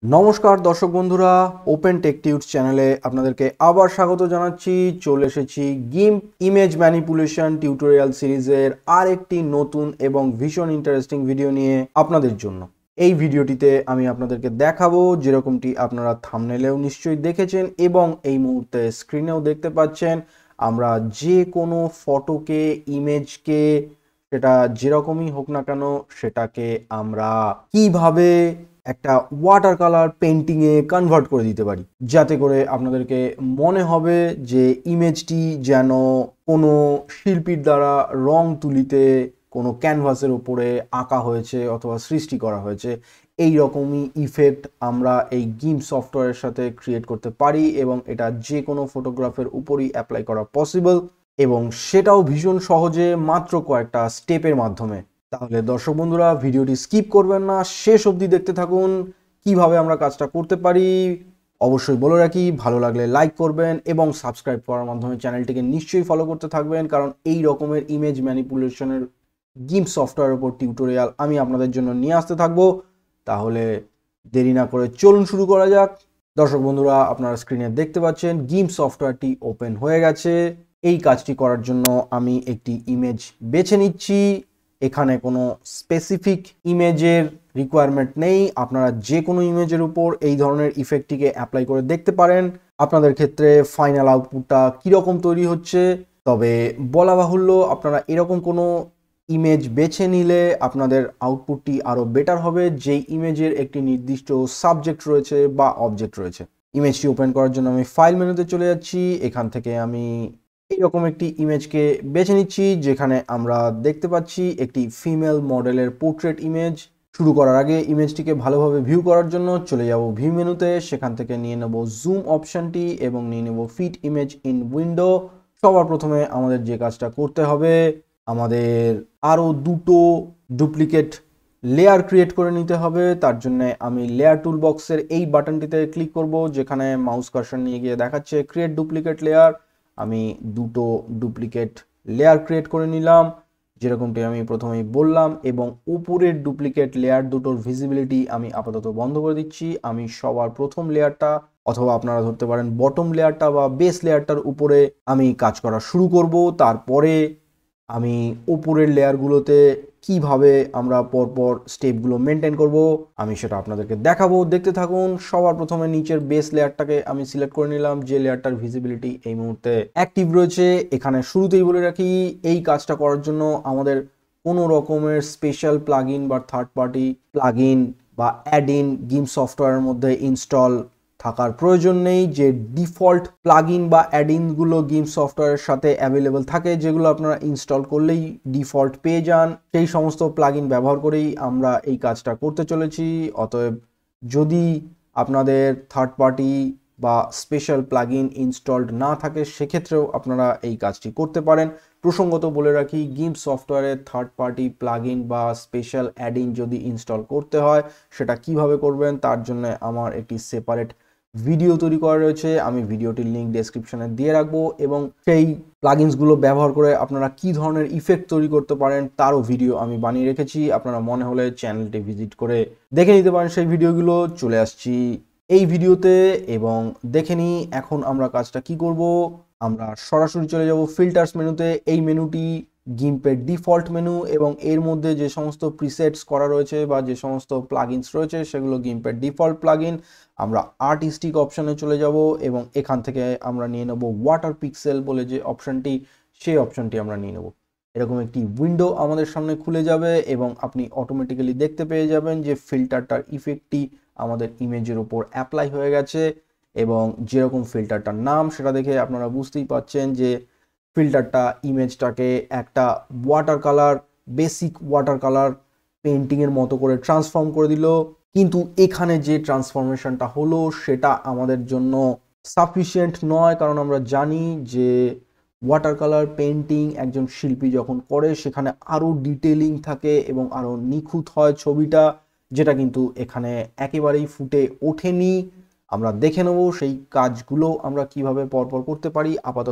নমস্কার দর্শক বন্ধুরা, ওপেন টেক টিউটস চ্যানেলে আপনাদেরকে আবার স্বাগত জানাচ্ছি। চলে এসেছি গিম্প ইমেজ ম্যানিপুলেশন টিউটোরিয়াল সিরিজের আরেকটি নতুন এবং ভীষণ ইন্টারেস্টিং ভিডিও নিয়ে আপনাদের জন্য। এই ভিডিওটিতে আমি আপনাদেরকে দেখাবো, যেরকমটি আপনারা থাম্বনেলেও নিশ্চয়ই দেখেছেন এবং এই মুহূর্তে স্ক্রিনেও দেখতে পাচ্ছেন, আমরা যে কোনো ফটোকে, ইমেজকে, সেটা যেরকমই হোক না কেন, সেটাকে আমরা কিভাবে একটা ওয়াটার কালার পেন্টিংয়ে কনভার্ট করে দিতে পারি, যাতে করে আপনাদেরকে মনে হবে যে ইমেজটি যেন কোনো শিল্পীর দ্বারা রং তুলিতে কোনো ক্যানভাসের উপরে আঁকা হয়েছে অথবা সৃষ্টি করা হয়েছে। এই রকমই ইফেক্ট আমরা এই গিম্প সফটওয়্যারের সাথে ক্রিয়েট করতে পারি এবং এটা যে কোনো ফটোগ্রাফের উপরই অ্যাপ্লাই করা পসিবল, এবং সেটাও ভীষণ সহজে মাত্র কয়েকটা স্টেপের মাধ্যমে। তাহলে দর্শক বন্ধুরা, ভিডিওটি স্কিপ করবেন না, শেষ অবধি দেখতে থাকুন কিভাবে আমরা কাজটা করতে পারি। অবশ্যই বলে রাখি, ভালো লাগলে লাইক করবেন এবং সাবস্ক্রাইব করার মাধ্যমে চ্যানেলটিকে নিশ্চয়ই ফলো করতে থাকবেন, কারণ এই রকমের ইমেজ ম্যানিপুলেশনের গিম্প সফটওয়্যারের উপর টিউটোরিয়াল আমি আপনাদের জন্য নিয়ে আসতে থাকবো। তাহলে দেরি না করে চলুন শুরু করা যাক। দর্শক বন্ধুরা, আপনারা স্ক্রিনে দেখতে পাচ্ছেন গিম্প সফটওয়্যারটি ওপেন হয়ে গেছে। এই কাজটি করার জন্য আমি একটি ইমেজ বেছে নিচ্ছি। এখানে কোনো স্পেসিফিক ইমেজের রিকোয়ারমেন্ট নেই, আপনারা যে কোনো ইমেজের উপর এই ধরনের ইফেক্টটিকে অ্যাপ্লাই করে দেখতে পারেন। আপনাদের ক্ষেত্রে ফাইনাল আউটপুটটা কীরকম তৈরি হচ্ছে, তবে বলা বাহুল্য, আপনারা এরকম কোনো ইমেজ বেছে নিলে আপনাদের আউটপুটটি আরও বেটার হবে, যেই ইমেজের একটি নির্দিষ্ট সাবজেক্ট রয়েছে বা অবজেক্ট রয়েছে। ইমেজটি ওপেন করার জন্য আমি ফাইল মেনুতে চলে যাচ্ছি। এখান থেকে আমি এইরকম একটি ইমেজকে বেছে নিচ্ছি, যেখানে আমরা দেখতে পাচ্ছি একটি ফিমেল মডেলের পোর্ট্রেট ইমেজ। শুরু করার আগে ইমেজটিকে ভালোভাবে ভিউ করার জন্য চলে যাব ভিউ মেনুতে, সেখান থেকে নিয়ে নেব জুম অপশনটি এবং নিয়ে নেব ফিট ইমেজ ইন উইন্ডো। সবার প্রথমে আমাদের যে কাজটা করতে হবে, আমাদের আরও দুটো ডুপ্লিকেট লেয়ার ক্রিয়েট করে নিতে হবে। তার জন্য আমি লেয়ার টুল বক্সের এই বাটনটিতে ক্লিক করব, যেখানে মাউস কার্সর নিয়ে গিয়ে দেখাচ্ছে ক্রিয়েট ডুপ্লিকেট লেয়ার। আমি দুটো ডুপ্লিকেট লেয়ার ক্রিয়েট করে নিলাম, যেরকমটি আমি প্রথমেই বললাম, এবং উপরের ডুপ্লিকেট লেয়ার দুটোর ভিজিবিলিটি আমি আপাতত বন্ধ করে দিচ্ছি। আমি সবার প্রথম লেয়ারটা, অথবা আপনারা ধরতে পারেন বটম লেয়ারটা বা বেস লেয়ারটার উপরে আমি কাজ করা শুরু করব। তারপরে আমি উপরের লেয়ারগুলোতে কিভাবে আমরা পরপর স্টেপগুলো মেনটেন করব, আমি সেটা আপনাদেরকে দেখাবো, দেখতে থাকুন। সবার প্রথমে নিচের বেস লেয়ারটাকে আমি সিলেক্ট করে নিলাম, যে লেয়ারটার ভিজিবিলিটি এই মুহূর্তে অ্যাক্টিভ রয়েছে। এখানে শুরুতেই বলে রাখি, এই কাজটা করার জন্য আমাদের কোনো রকমের স্পেশাল প্লাগইন বা থার্ড পার্টি প্লাগইন বা অ্যাড ইন গিম্প সফটওয়্যারের মধ্যে ইনস্টল থাকার প্রয়োজন নেই। যে ডিফল্ট প্লাগইন বা অ্যাডিনগুলো গিম্প সফটওয়্যারের সাথে অ্যাভেলেবেল থাকে, যেগুলো আপনারা ইনস্টল করলেই ডিফল্ট পেয়ে যান, সেই সমস্ত প্লাগইন ব্যবহার করেই আমরা এই কাজটা করতে চলেছি। অতএব যদি আপনাদের থার্ড পার্টি বা স্পেশাল প্লাগইন ইনস্টলড না থাকে, সেক্ষেত্রেও আপনারা এই কাজটি করতে পারেন। প্রসঙ্গত বলে রাখি, গিম্প সফটওয়্যারের থার্ড পার্টি প্লাগইন বা স্পেশাল অ্যাডিন যদি ইনস্টল করতে হয়, সেটা কিভাবে করবেন তার জন্য আমার একটি সেপারেট ভিডিও তৈরি করা রয়েছে। আমি ভিডিওটির লিঙ্ক ডেসক্রিপশনে দিয়ে রাখবো, এবং সেই প্লাগইনসগুলো ব্যবহার করে আপনারা কি ধরনের ইফেক্ট তৈরি করতে পারেন তারও ভিডিও আমি বানিয়ে রেখেছি। আপনারা মনে হলে চ্যানেলটি ভিজিট করে দেখে নিতে পারেন সেই ভিডিওগুলো। চলে আসছি এই ভিডিওতে এবং দেখে নিই এখন আমরা কাজটা কি করব। আমরা সরাসরি চলে যাব ফিল্টার্স মেনুতে। এই মেনুটি গিম্পের ডিফল্ট মেনু, এবং এর মধ্যে যে সমস্ত প্রিসেটস করা রয়েছে বা যে সমস্ত প্লাগইনস রয়েছে, সেগুলো গিম্পের ডিফল্ট প্লাগইন। আমরা আর্টিস্টিক অপশনে চলে যাব এবং এখান থেকে আমরা নিয়ে নেব ওয়াটার পিক্সেল বলে যে অপশনটি, সেই অপশনটি আমরা নিয়ে নেব। এরকম একটি উইন্ডো আমাদের সামনে খুলে যাবে এবং আপনি অটোমেটিক্যালি দেখতে পেয়ে যাবেন যে ফিল্টারটার ইফেক্টটি আমাদের ইমেজের উপর অ্যাপ্লাই হয়ে গেছে, এবং যেরকম ফিল্টারটার নাম সেটা দেখে আপনারা বুঝতেই পাচ্ছেন যে ফিল্টারটা ইমেজটাকে একটা water colour, basic water colour পেন্টিংয়ের মতো করে ট্রান্সফর্ম করে দিল। কিন্তু এখানে যে ট্রান্সফরমেশনটা হলো সেটা আমাদের জন্য সাফিসিয়েন্ট নয়, কারণ আমরা জানি যে ওয়াটার কালার পেন্টিং একজন শিল্পী যখন করে, সেখানে আরও ডিটেলিং থাকে এবং আরও নিখুঁত হয় ছবিটা, যেটা কিন্তু এখানে একেবারেই ফুটে ওঠেনি। আমরা দেখে নেব সেই কাজগুলো আমরা কিভাবে পরপর করতে পারি। আপাতত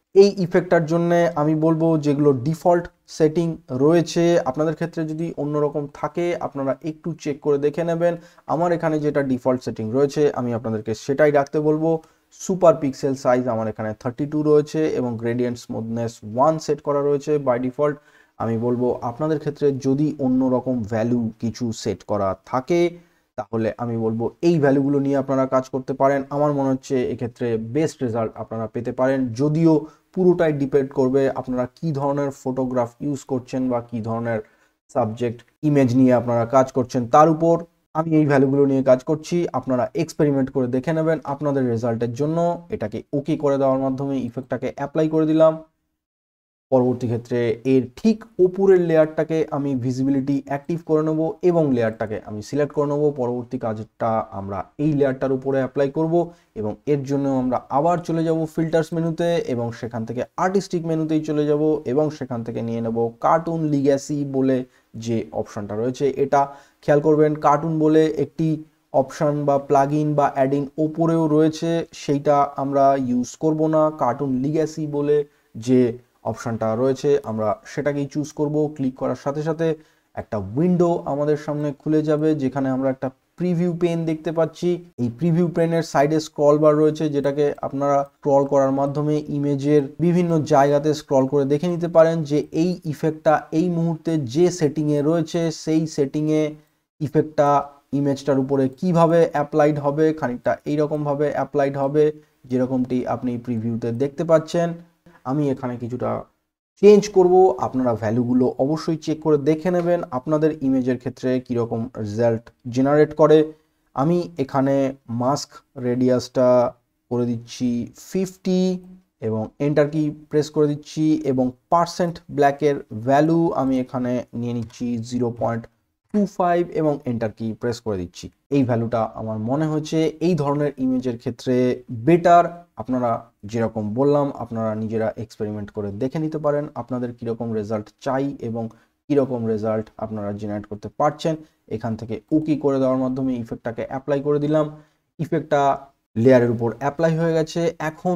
এই ইফেক্টটার জন্য আমি বলবো যেগুলো ডিফল্ট সেটিং রয়েছে আপনাদের ক্ষেত্রে যদি অন্যরকম থাকে আপনারা একটু চেক করে দেখে নেবেন। আমার এখানে যেটা ডিফল্ট সেটিং রয়েছে আমি আপনাদেরকে সেটাই রাখতে বলবো। সুপার পিক্সেল সাইজ আমার এখানে 32 রয়েছে এবং গ্রেডিয়েন্ট স্মুথনেস 1 সেট করা রয়েছে বাই ডিফল্ট। আমি বলবো আপনাদের ক্ষেত্রে যদি অন্যরকম ভ্যালু কিছু সেট করা থাকে তাহলে আমি বলবো এই ভ্যালুগুলো নিয়ে আপনারা কাজ করতে পারেন। আমার মনে হচ্ছে এক্ষেত্রে বেস্ট রেজাল্ট আপনারা পেতে পারেন, যদিও পুরোটাই ডিপেন্ড করবে আপনারা কি ধরনের ফটোগ্রাফ ইউজ করছেন বা কি ধরনের সাবজেক্ট ইমেজ নিয়ে আপনারা কাজ করছেন তার উপর। আমি এই ভ্যালুগুলো নিয়ে কাজ করছি, আপনারা এক্সপেরিমেন্ট করে দেখে নেবেন আপনাদের রেজাল্টের জন্য। এটাকে ওকে করে দেওয়ার মাধ্যমে ইফেক্টটাকে অ্যাপ্লাই করে দিলাম। পরবর্তী ক্ষেত্রে এর ঠিক উপরের লেয়ারটাকে আমি ভিজিবিলিটি অ্যাক্টিভ করে নেব এবং লেয়ারটাকে আমি সিলেক্ট করে নেব। পরবর্তী কাজটা আমরা এই লেয়ারটার উপরে অ্যাপ্লাই করব এবং এর জন্য আমরা আবার চলে যাব ফিল্টার্স মেনুতে এবং সেখান থেকে আর্টিস্টিক মেনুতেই চলে যাব এবং সেখান থেকে নিয়ে নেব কার্টুন লিগ্যাসি বলে যে অপশনটা রয়েছে। এটা খেয়াল করবেন, কার্টুন বলে একটি অপশন বা প্লাগইন বা অ্যাডিং ওপরেও রয়েছে, সেইটা আমরা ইউজ করব না। কার্টুন লিগ্যাসি বলে যে অপশনটা রয়েছে আমরা সেটাকেই চুজ করব। ক্লিক করার সাথে সাথে একটা উইন্ডো আমাদের সামনে খুলে যাবে যেখানে আমরা একটা প্রিভিউ পেন দেখতে পাচ্ছি। এই প্রিভিউ পেনের সাইডে স্ক্রল বার রয়েছে যেটাকে আপনারা স্ক্রল করার মাধ্যমে ইমেজের বিভিন্ন জায়গাতে স্ক্রল করে দেখে নিতে পারেন যে এই ইফেক্টটা এই মুহূর্তে যে সেটিংয়ে রয়েছে সেই সেটিংয়ে ইফেক্টটা ইমেজটার উপরে কিভাবে অ্যাপ্লাইড হবে। খানিকটা এইরকমভাবে অ্যাপ্লাইড হবে যেরকমটি আপনি প্রিভিউতে দেখতে পাচ্ছেন। আমি এখানে কিছুটা চেঞ্জ করব, আপনারা ভ্যালুগুলো অবশ্যই চেক করে দেখে নেবেন আপনাদের ইমেজের ক্ষেত্রে কীরকম রেজাল্ট জেনারেট করে। আমি এখানে মাস্ক রেডিয়াসটা করে দিচ্ছি 50 এবং এন্টার কি প্রেস করে দিচ্ছি এবং পার্সেন্ট ব্ল্যাকের ভ্যালু আমি এখানে নিয়ে নিচ্ছি 0.25 এবং এন্টার কি প্রেস করে দিচ্ছি। এই ভ্যালুটা আমার মনে হচ্ছে এই ধরনের ইমেজের ক্ষেত্রে বেটার। আপনারা যেরকম বললাম আপনারা নিজেরা এক্সপেরিমেন্ট করে দেখে নিতে পারেন আপনাদের কীরকম রেজাল্ট চাই এবং কীরকম রেজাল্ট আপনারা জেনারেট করতে পারছেন। এখান থেকে ওকে করে দেওয়ার মাধ্যমে ইফেক্টটাকে অ্যাপ্লাই করে দিলাম। ইফেক্টটা লেয়ারের উপর অ্যাপ্লাই হয়ে গেছে। এখন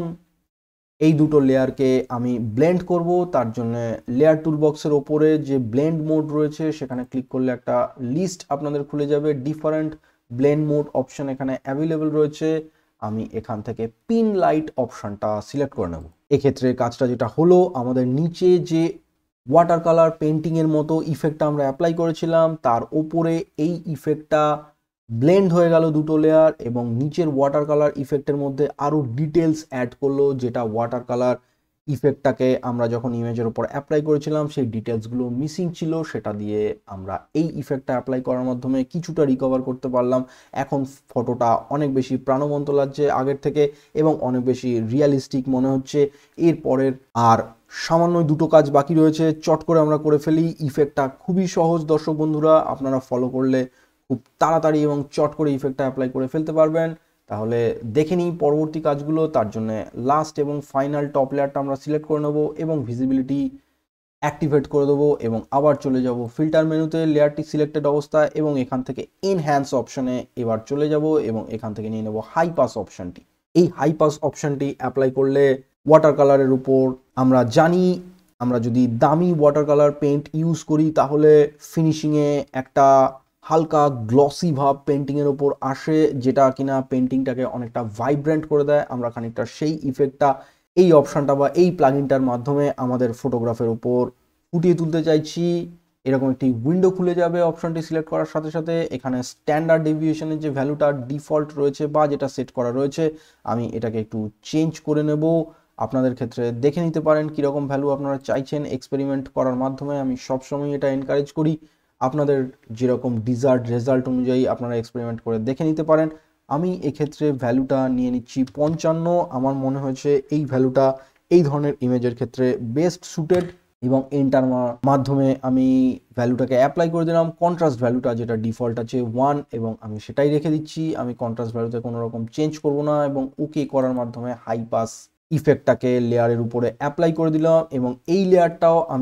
এই দুটো লেয়ারকে আমি ব্লেন্ড করব, তার জন্য লেয়ার টুল বক্সের ওপরে যে ব্লেন্ড মোড রয়েছে সেখানে ক্লিক করলে একটা লিস্ট আপনাদের খুলে যাবে। ডিফারেন্ট ব্লেন্ড মোড অপশন এখানে অ্যাভেলেবল রয়েছে। আমি এখান থেকে পিন লাইট অপশনটা সিলেক্ট করে নেব। এক্ষেত্রে কাজটা যেটা হলো, আমাদের নিচে যে ওয়াটার কালার পেন্টিংয়ের মতো ইফেক্টটা আমরা অ্যাপ্লাই করেছিলাম তার ওপরে এই ইফেক্টটা ব্লেন্ড হয়ে গেল দুটো লেয়ার এবং নিচের ওয়াটার কালার ইফেক্টের মধ্যে আরও ডিটেলস অ্যাড করলো, যেটা ওয়াটার কালার ইফেক্টটাকে আমরা যখন ইমেজের উপর অ্যাপ্লাই করেছিলাম সেই ডিটেলসগুলো মিসিং ছিল, সেটা দিয়ে আমরা এই ইফেক্টটা অ্যাপ্লাই করার মাধ্যমে কিছুটা রিকভার করতে পারলাম। এখন ফটোটা অনেক বেশি প্রাণবন্ত লাগছে আগের থেকে এবং অনেক বেশি রিয়ালিস্টিক মনে হচ্ছে। এরপরের আর সামান্য দুটো কাজ বাকি রয়েছে, চট করে আমরা করে ফেলি। ইফেক্টটা খুবই সহজ দর্শক বন্ধুরা, আপনারা ফলো করলে খুব তাড়াতাড়ি এবং চট করে ইফেক্টটা অ্যাপ্লাই করে ফেলতে পারবেন। তাহলে দেখে নিই পরবর্তী কাজগুলো। তার জন্য লাস্ট এবং ফাইনাল টপ লেয়ারটা আমরা সিলেক্ট করে নেব এবং ভিজিবিলিটি অ্যাক্টিভেট করে দেবো এবং আবার চলে যাব ফিল্টার মেনুতে লেয়ারটি সিলেক্টেড অবস্থায় এবং এখান থেকে এনহ্যান্স অপশনে এবার চলে যাব এবং এখান থেকে নিয়ে নেব হাই পাস অপশনটি। এই হাই পাস অপশনটি অ্যাপ্লাই করলে ওয়াটার কালারের উপর আমরা জানি আমরা যদি দামি ওয়াটার কালার পেইন্ট ইউজ করি তাহলে ফিনিশিংয়ে একটা হালকা গ্লসি ভাব পেন্টিংয়ের ওপর আসে, যেটা কিনা পেন্টিংটাকে অনেকটা ভাইব্রেন্ট করে দেয়। আমরা খানিকটা সেই ইফেক্টটা এই অপশানটা বা এই প্লাগইনটার মাধ্যমে আমাদের ফটোগ্রাফের উপর ফুটিয়ে তুলতে চাইছি। এরকম একটি উইন্ডো খুলে যাবে অপশানটি সিলেক্ট করার সাথে সাথে। এখানে স্ট্যান্ডার্ড ডেভিয়েশনের যে ভ্যালুটা ডিফল্ট রয়েছে বা যেটা সেট করা রয়েছে আমি এটাকে একটু চেঞ্জ করে নেব। আপনাদের ক্ষেত্রে দেখে নিতে পারেন কীরকম ভ্যালু আপনারা চাইছেন এক্সপেরিমেন্ট করার মাধ্যমে। আমি সবসময় এটা এনকারেজ করি, আপনাদের যেরকম ডিজার্ড রেজাল্ট অনুযায়ী আপনারা এক্সপেরিমেন্ট করে দেখে নিতে পারেন। আমি এক্ষেত্রে ভ্যালুটা নিয়ে নিচ্ছি 55। আমার মনে হয়েছে এই ভ্যালুটা এই ধরনের ইমেজের ক্ষেত্রে বেস্ট সুটেড এবং এন্টার মাধ্যমে আমি ভ্যালুটাকে অ্যাপ্লাই করে দিলাম। কন্ট্রাস্ট ভ্যালুটা যেটা ডিফল্ট আছে 1 এবং আমি সেটাই রেখে দিচ্ছি। আমি কন্ট্রাস্ট ভ্যালুতে কোনো রকম চেঞ্জ করব না এবং ওকে করার মাধ্যমে হাই পাস ইফেক্টটাকে লেয়ারের উপরে অ্যাপ্লাই করে দিলাম এবং এই লেয়ারটাও আমি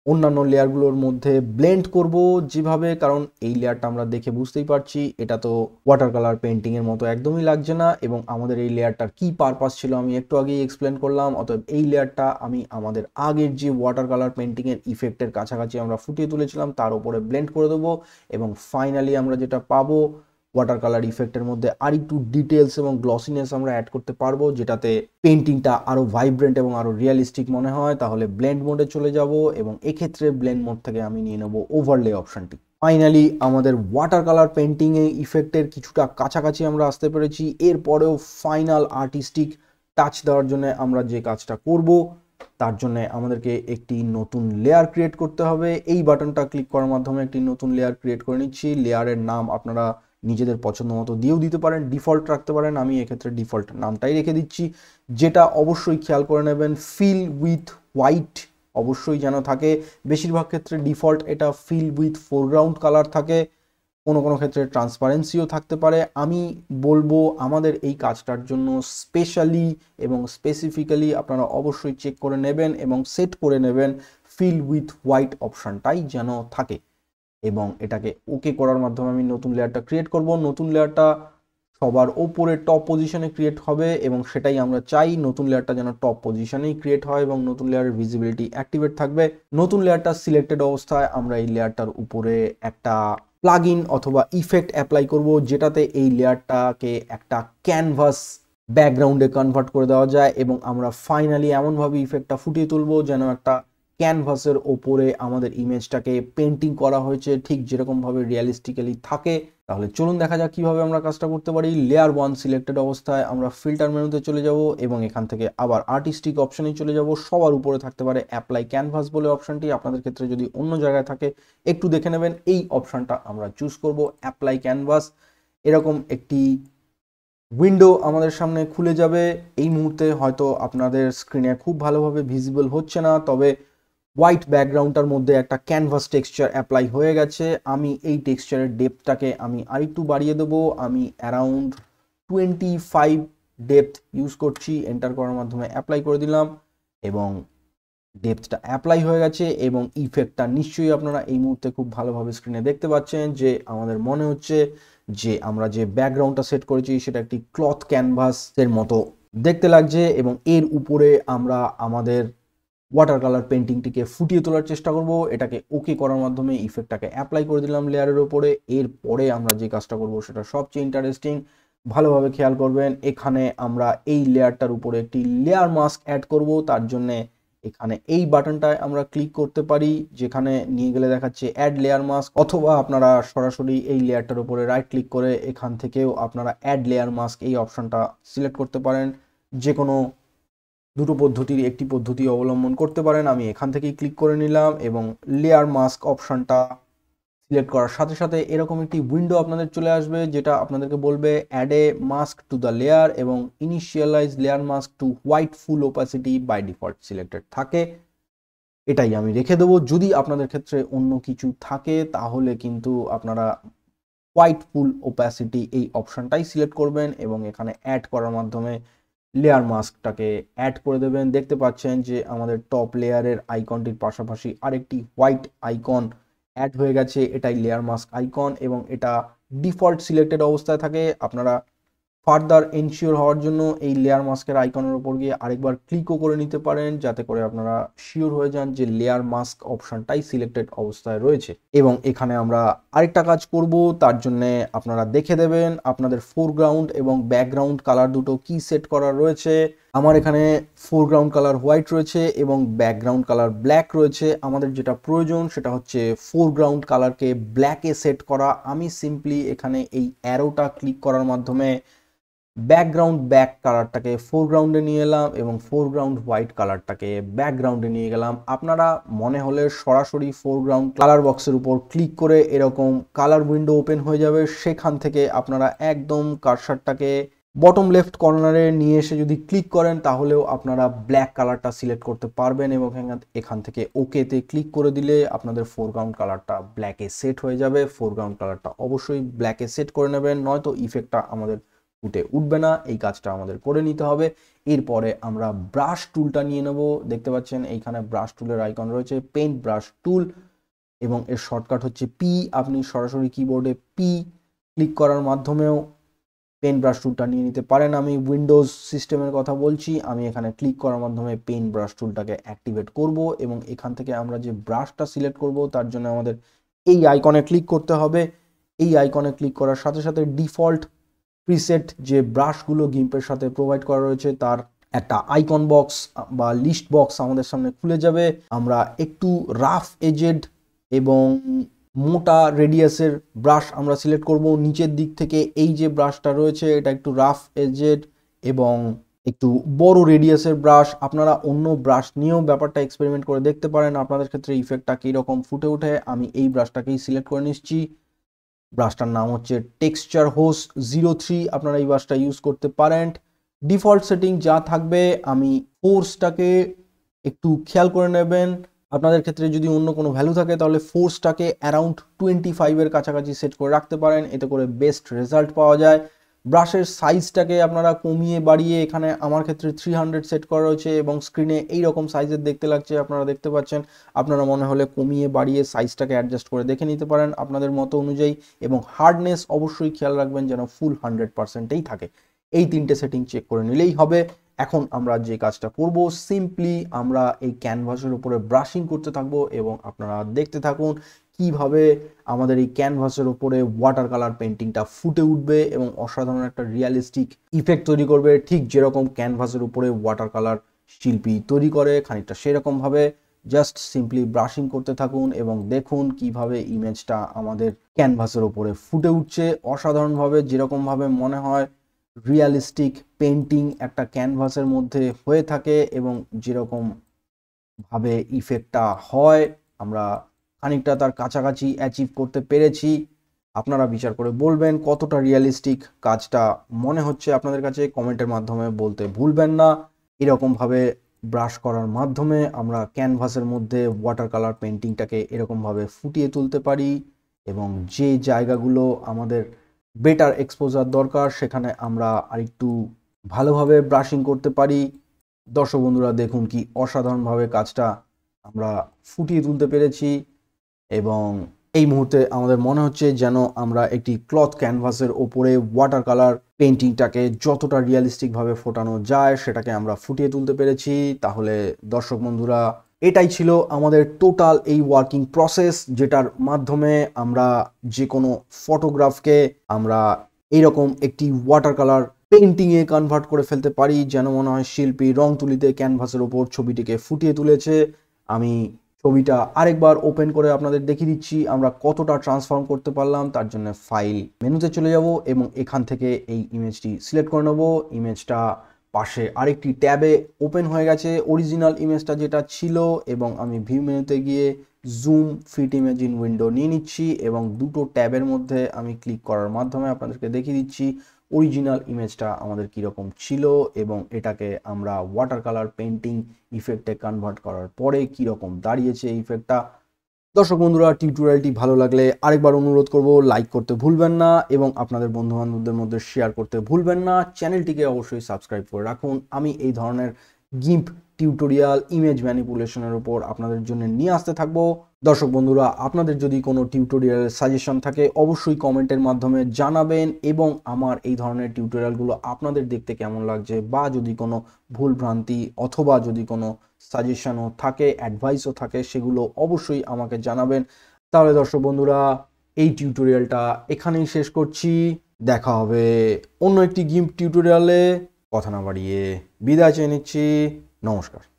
অন্যান্য লেয়ারগুলোর মধ্যে ব্লেন্ড করব যেভাবে, কারণ এই লেয়ারটা আমরা দেখে বুঝতেই পারছি এটা তো ওয়াটার কালার পেন্টিংয়ের মতো একদমই লাগছে না, এবং আমাদের এই লেয়ারটার কি পারপাস ছিল আমি একটু আগেই এক্সপ্লেন করলাম। অতএব এই লেয়ারটা আমি আমাদের আগের যে ওয়াটার কালার পেন্টিংয়ের ইফেক্টের কাছাকাছি আমরা ফুটিয়ে তুলেছিলাম তার উপরে ব্লেন্ড করে দেবো, এবং ফাইনালি আমরা যেটা পাবো ওয়াটার কালার ইফেক্টের মধ্যে আর একটু ডিটেলস এবং গ্লসিনেস আমরা অ্যাড করতে পারবো, যেটাতে পেন্টিংটা আরো ভাইব্রেন্ট এবং আরো রিয়েলিস্টিক মনে হয়। তাহলে ব্লেন্ড মোডে চলে যাব, এবং এক্ষেত্রে ব্লেন্ড মোড থেকে আমি নিয়ে নেব ওভারলে অপশনটি। ফাইনালি আমাদের ওয়াটার কালার পেন্টিং এ ইফেক্টের কিছুটা কাছাকাছি আমরা আসতে পেরেছি। এরপরেও ফাইনাল আর্টিস্টিক টাচ দেওয়ার জন্য আমরা যে কাজটা করব তার জন্য আমাদেরকে একটি নতুন লেয়ার ক্রিয়েট করতে হবে। এই বাটনটা ক্লিক করার মাধ্যমে একটি নতুন লেয়ার ক্রিয়েট করে নিচ্ছি। লেয়ারের নাম আপনারা নিজেদের পছন্দ মতো দিয়েও দিতে পারেন, ডিফল্ট রাখতে পারেন, আমি এক্ষেত্রে ডিফল্ট নামটাই রেখে দিচ্ছি। যেটা অবশ্যই খেয়াল করে নেবেন ফিল উইথ হোয়াইট অবশ্যই যেন থাকে। বেশিরভাগ ক্ষেত্রে ডিফল্ট এটা ফিল উইথ ফোরগ্রাউন্ড কালার থাকে, কোনো কোনো ক্ষেত্রে ট্রান্সপারেন্সিও থাকতে পারে। আমি বলবো আমাদের এই কাজটার জন্য স্পেশালি এবং স্পেসিফিক্যালি আপনারা অবশ্যই চেক করে নেবেন এবং সেট করে নেবেন ফিল উইথ হোয়াইট অপশানটাই যেন থাকে, এবং এটাকে ওকে করার মাধ্যমে আমি নতুন লেয়ারটা ক্রিয়েট করব। নতুন লেয়ারটা সবার ওপরে টপ পজিশনে ক্রিয়েট হবে, এবং সেটাই আমরা চাই, নতুন লেয়ারটা যেন টপ পজিশনেই ক্রিয়েট হয় এবং নতুন লেয়ারের ভিজিবিলিটি অ্যাক্টিভেট থাকবে। নতুন লেয়ারটা সিলেক্টেড অবস্থায় আমরা এই লেয়ারটার উপরে একটা প্লাগইন অথবা ইফেক্ট অ্যাপ্লাই করব, যেটাতে এই লেয়ারটাকে একটা ক্যানভাস ব্যাকগ্রাউন্ডে কনভার্ট করে দেওয়া যায়, এবং আমরা ফাইনালি এমনভাবে ইফেক্টটা ফুটিয়ে তুলবো যেন একটা ক্যানভাসের ওপরে আমাদের ইমেজটাকে পেন্টিং করা হয়েছে ঠিক যেরকমভাবে রিয়েলিস্টিক্যালি থাকে। তাহলে চলুন দেখা যাক কিভাবে আমরা কাজটা করতে পারি। লেয়ার 1 সিলেক্টেড অবস্থায় আমরা ফিল্টার মেনুতে চলে যাব, এবং এখান থেকে আবার আর্টিস্টিক অপশনে চলে যাব। সবার উপরে থাকতে পারে অ্যাপ্লাই ক্যানভাস বলে অপশনটি, আপনাদের ক্ষেত্রে যদি অন্য জায়গায় থাকে একটু দেখে নেবেন। এই অপশনটা আমরা চুজ করব অ্যাপ্লাই ক্যানভাস। এরকম একটি উইন্ডো আমাদের সামনে খুলে যাবে। এই মুহূর্তে হয়তো আপনাদের স্ক্রিনে খুব ভালোভাবে ভিজিবল হচ্ছে না, তবে হোয়াইট ব্যাকগ্রাউন্ডটার মধ্যে একটা ক্যানভাস টেক্সচার অ্যাপ্লাই হয়ে গেছে। আমি এই টেক্সচারের ডেপথটাকে আমি আরেকটু বাড়িয়ে দেবো। আমি অ্যারাউন্ড 25 ডেপথ ইউজ করছি। এন্টার করার মাধ্যমে অ্যাপ্লাই করে দিলাম, এবং ডেপথটা অ্যাপ্লাই হয়ে গেছে, এবং ইফেক্টটা নিশ্চয়ই আপনারা এই মুহূর্তে খুব ভালোভাবে স্ক্রিনে দেখতে পাচ্ছেন যে আমাদের মনে হচ্ছে যে আমরা যে ব্যাকগ্রাউন্ডটা সেট করেছি সেটা একটি ক্লথ ক্যানভাসের মতো দেখতে লাগছে, এবং এর উপরে আমরা আমাদের ওয়াটার কালার পেন্টিংটিকে ফুটিয়ে তোলার চেষ্টা করব। এটাকে ওকে করার মাধ্যমে ইফেক্টটাকে অ্যাপ্লাই করে দিলাম লেয়ারের উপরে। এরপরে আমরা যে কাজটা করব সেটা সবচেয়ে ইন্টারেস্টিং, ভালোভাবে খেয়াল করবেন। এখানে আমরা এই লেয়ারটার উপরে একটি লেয়ার মাস্ক অ্যাড করব। তার জন্য এখানে এই বাটনটায় আমরা ক্লিক করতে পারি, যেখানে নিয়ে গেলে দেখাচ্ছে অ্যাড লেয়ার মাস্ক, অথবা আপনারা সরাসরি এই লেয়ারটার উপরে রাইট ক্লিক করে এখান থেকেও আপনারা অ্যাড লেয়ার মাস্ক এই অপশনটা সিলেক্ট করতে পারেন। যে কোনো দুটো পদ্ধতির একটি পদ্ধতি অবলম্বন করতে পারেন। আমি এখান থেকেই ক্লিক করে নিলাম, এবং লেয়ার মাস্ক অপশনটা সিলেক্ট করার সাথে সাথে এরকম একটি উইন্ডো আপনাদের চলে আসবে, যেটা আপনাদেরকে বলবে add a mask to the layer এবং initialize layer mask to white full opacity by default selected থাকে। এটাই আমি রেখে দেবো। যদি আপনাদের ক্ষেত্রে অন্য কিছু থাকে তাহলে কিন্তু আপনারা হোয়াইট ফুল ওপাসিটি এই অপশনটাই সিলেক্ট করবেন, এবং এখানে অ্যাড করার মাধ্যমে লেয়ার মাস্কটাকে অ্যাড করে দেবেন। দেখতে পাচ্ছেন যে আমাদের টপ লেয়ারের আইকনটির পাশাপাশি আরেকটি হোয়াইট আইকন অ্যাড হয়ে গেছে। এটাই লেয়ার মাস্ক আইকন, এবং এটা ডিফল্ট সিলেক্টেড অবস্থায় থাকে। আপনারা ফার্দার এনশিওর হওয়ার জন্য এই লেয়ার মাস্কের আইকনের উপর গিয়ে আরেকবার ক্লিকও করে নিতে পারেন, যাতে করে আপনারা শিওর হয়ে যান যে লেয়ার মাস্ক অপশনটাই সিলেক্টেড অবস্থায় রয়েছে। এবং এখানে আমরা আরেকটা কাজ করব, তার জন্য আপনারা দেখে দেবেন আপনাদের ফোরগ্রাউন্ড এবং ব্যাকগ্রাউন্ড কালার দুটো কি সেট করা রয়েছে। আমার এখানে ফোরগ্রাউন্ড কালার হোয়াইট রয়েছে এবং ব্যাকগ্রাউন্ড কালার ব্ল্যাক রয়েছে। আমাদের যেটা প্রয়োজন সেটা হচ্ছে ফোরগ্রাউন্ড কালারকে ব্ল্যাকে সেট করা। আমি সিম্পলি এখানে এই অ্যারোটা ক্লিক করার মাধ্যমে ব্যাকগ্রাউন্ড ব্যাক কালারটাকে ফোরগ্রাউন্ডে নিয়ে এলাম, এবং ফোরগ্রাউন্ড হোয়াইট কালারটাকে ব্যাকগ্রাউন্ডে নিয়ে গেলাম। আপনারা মনে হলে সরাসরি ফোরগ্রাউন্ড কালার বক্সের উপর ক্লিক করে এরকম কালার উইন্ডো ওপেন হয়ে যাবে। সেখান থেকে আপনারা একদম কার্সারটাকে বটম লেফট কর্নারে নিয়ে এসে যদি ক্লিক করেন তাহলেও আপনারা ব্ল্যাক কালারটা সিলেক্ট করতে পারবেন, এবং এখান থেকে ওকেতে ক্লিক করে দিলে আপনাদের ফোরগ্রাউন্ড কালারটা ব্ল্যাকে সেট হয়ে যাবে। ফোরগ্রাউন্ড কালারটা অবশ্যই ব্ল্যাকে সেট করে নেবেন, নয়তো ইফেক্টটা আমাদের ফুটে উঠবে না। এই কাজটা আমাদের করে নিতে হবে। এরপরে আমরা ব্রাশ টুলটা নিয়ে নেব। দেখতে পাচ্ছেন এইখানে ব্রাশ টুলের আইকন রয়েছে, পেইন্ট ব্রাশ টুল, এবং এর শর্টকাট হচ্ছে পি। আপনি সরাসরি কিবোর্ডে পি ক্লিক করার মাধ্যমেও পেন ব্রাশ টুলটা নিয়ে নিতে পারেন। আমি উইন্ডোজ সিস্টেমের কথা বলছি। আমি এখানে ক্লিক করার মাধ্যমে পেন ব্রাশ টুলটাকে অ্যাক্টিভেট করব, এবং এখান থেকে আমরা যে ব্রাশটা সিলেক্ট করব তার জন্য আমাদের এই আইকনে ক্লিক করতে হবে। এই আইকনে ক্লিক করার সাথে সাথে ডিফল্ট প্রিসেট যে ব্রাশগুলো গিম্পের সাথে প্রোভাইড করা রয়েছে তার একটা আইকন বক্স বা লিস্ট বক্স আমাদের সামনে খুলে যাবে। আমরা একটু রাফ এজেড এবং মোটা রেডিয়াসের ব্রাশ আমরা সিলেক্ট করব। নিচের দিক থেকে এই যে ব্রাশটা রয়েছে এটা একটু রাফ এজেড এবং একটু বড় রেডিয়াসের ব্রাশ। আপনারা অন্য ব্রাশ নিয়েও ব্যাপারটা এক্সপেরিমেন্ট করে দেখতে পারেন, আপনাদের ক্ষেত্রে ইফেক্টটা কীরকম ফুটে ওঠে। আমি এই ব্রাশটাকেই সিলেক্ট করে নিচ্ছি। ব্রাশটার নাম হচ্ছে টেক্সচার হোস্ট 03। আপনারা এই ব্রাশটা ইউজ করতে পারেন। ডিফল্ট সেটিং যা থাকবে, আমি ফোর্সটাকে একটু খেয়াল করে নেবেন। আপনাদের ক্ষেত্রে যদি অন্য কোনো ভ্যালু থাকে তাহলে ফোর্সটাকে অ্যারাউন্ড 25-এর কাছাকাছি সেট করে রাখতে পারেন, এতে করে বেস্ট রেজাল্ট পাওয়া যায়। ব্রাশের সাইজটাকে আপনারা কমিয়ে বাড়িয়ে, এখানে আমার ক্ষেত্রে 300 সেট করা রয়েছে এবং স্ক্রিনে এইরকম সাইজের দেখতে লাগছে, আপনারা দেখতে পাচ্ছেন। আপনারা মনে হলে কমিয়ে বাড়িয়ে সাইজটাকে অ্যাডজাস্ট করে দেখে নিতে পারেন আপনাদের মতো অনুযায়ী, এবং হার্ডনেস অবশ্যই খেয়াল রাখবেন যেন ফুল 100%এই থাকে। এই তিনটে সেটিং চেক করে নিলেই হবে। এখন আমরা যে কাজটা করব, সিম্পলি আমরা এই ক্যানভাসের উপরে ব্রাশিং করতে থাকবো, এবং আপনারা দেখতে থাকুন কিভাবে আমাদের এই ক্যানভাসের উপরে ওয়াটার কালার পেন্টিংটা ফুটে উঠবে এবং অসাধারণ একটা রিয়ালিস্টিক ইফেক্ট তৈরি করবে, ঠিক যেরকম ক্যানভাসের উপরে ওয়াটার কালার শিল্পী তৈরি করে খানিকটা সেরকমভাবে। জাস্ট সিম্পলি ব্রাশিং করতে থাকুন এবং দেখুন কিভাবে ইমেজটা আমাদের ক্যানভাসের উপরে ফুটে উঠছে অসাধারণভাবে, যেরকমভাবে মনে হয় রিয়ালিস্টিক পেন্টিং একটা ক্যানভাসের মধ্যে হয়ে থাকে, এবং যেরকম ভাবে ইফেক্টটা হয় আমরা খানিকটা তার কাছাকাছি অ্যাচিভ করতে পেরেছি। আপনারা বিচার করে বলবেন কতটা রিয়ালিস্টিক কাজটা মনে হচ্ছে আপনাদের কাছে, কমেন্টের মাধ্যমে বলতে ভুলবেন না। এরকমভাবে ব্রাশ করার মাধ্যমে আমরা ক্যানভাসের মধ্যে ওয়াটার কালার পেন্টিংটাকে এরকমভাবে ফুটিয়ে তুলতে পারি, এবং যে জায়গাগুলো আমাদের বেটার এক্সপোজার দরকার সেখানে আমরা আরেকটু ভালোভাবে ব্রাশিং করতে পারি। দর্শক বন্ধুরা দেখুন কি অসাধারণভাবে কাজটা আমরা ফুটিয়ে তুলতে পেরেছি, এবং এই মুহূর্তে আমাদের মনে হচ্ছে যেন আমরা একটি ক্লথ ক্যানভাসের ওপরে ওয়াটার কালার পেন্টিংটাকে যতটা রিয়ালিস্টিকভাবে ফোটানো যায় সেটাকে আমরা ফুটিয়ে তুলতে পেরেছি। তাহলে দর্শক বন্ধুরা এটাই ছিল আমাদের টোটাল এই ওয়ার্কিং প্রসেস, যেটার মাধ্যমে আমরা যে কোনো ফটোগ্রাফকে আমরা এইরকম একটি ওয়াটার কালার পেন্টিংয়ে কনভার্ট করে ফেলতে পারি, যেন মনে হয় শিল্পী রং তুলিতে ক্যানভাসের ওপর ছবিটিকে ফুটিয়ে তুলেছে। আমি ছবিটা আরেকবার ওপেন করে আপনাদের দেখিয়ে দিচ্ছি আমরা কতটা ট্রান্সফর্ম করতে পারলাম। তার জন্য ফাইল মেনুতে চলে যাব এবং এখান থেকে এই ইমেজটি সিলেক্ট করে নেব। ইমেজটা পাশে আরেকটি ট্যাবে ওপেন হয়ে গেছে অরিজিনাল ইমেজটা যেটা ছিল, এবং আমি ভিউ মেনুতে গিয়ে zoom fit image in window নিয়ে নিচ্ছি, এবং দুটো ট্যাবের মধ্যে আমি ক্লিক করার মাধ্যমে আপনাদেরকে দেখিয়ে দিচ্ছি অরিজিনাল ইমেজটা আমাদের কীরকম ছিল, এবং এটাকে আমরা ওয়াটার কালার পেন্টিং ইফেক্টে কনভার্ট করার পরে কীরকম দাঁড়িয়েছে এই ইফেক্টটা। দর্শক বন্ধুরা টিউটোরিয়ালটি ভালো লাগলে আরেকবার অনুরোধ করব লাইক করতে ভুলবেন না, এবং আপনাদের বন্ধুবান্ধবদের মধ্যে শেয়ার করতে ভুলবেন না। চ্যানেলটিকে অবশ্যই সাবস্ক্রাইব করে রাখুন। আমি এই ধরনের গিম্প টিউটোরিয়াল ইমেজ ম্যানিপুলেশনের উপর আপনাদের জন্য নিয়ে আসতে থাকবো। দর্শক বন্ধুরা আপনাদের যদি কোনো টিউটোরিয়ালের সাজেশন থাকে অবশ্যই কমেন্টের মাধ্যমে জানাবেন, এবং আমার এই ধরনের টিউটোরিয়ালগুলো আপনাদের দেখতে কেমন লাগছে, বা যদি কোনো ভুলভ্রান্তি অথবা যদি কোনো সাজেশনও থাকে, অ্যাডভাইসও থাকে, সেগুলো অবশ্যই আমাকে জানাবেন। তাহলে দর্শক বন্ধুরা এই টিউটোরিয়ালটা এখানেই শেষ করছি। দেখা হবে অন্য একটি গিম্প টিউটোরিয়ালে। কথা না বাড়িয়ে বিদায় চেয়ে নিচ্ছি। নমস্কার।